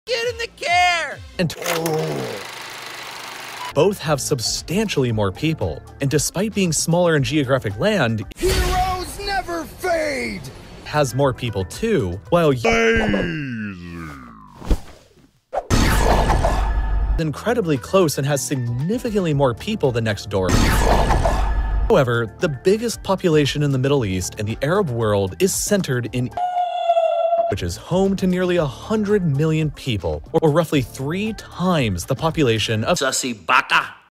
Get in the care! And both have substantially more people, and despite being smaller in geographic land, heroes never fade! Has more people too, while incredibly close and has significantly more people than next door. However, the biggest population in the Middle East and the Arab world is centered in, which is home to nearly 100 million people, or roughly 3 times the population of Sussy baka.